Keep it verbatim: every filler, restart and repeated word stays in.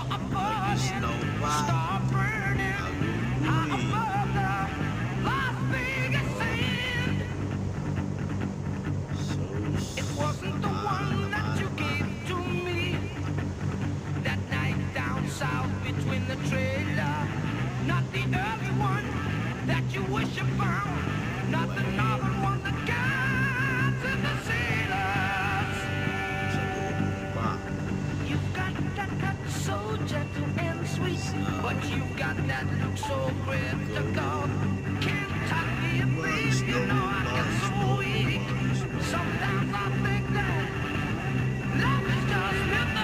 above it, start burning. High above the Las Vegas sand. It wasn't the one that you gave to me that night down south between the trailer. Not the early one that you wish you found. Not the northern one that guides in the sailors. You've got that touch so gentle and sweet, but you've got that look so critical. Can't touch me, babe, you know I get so weak. Sometimes I think that love is just myth.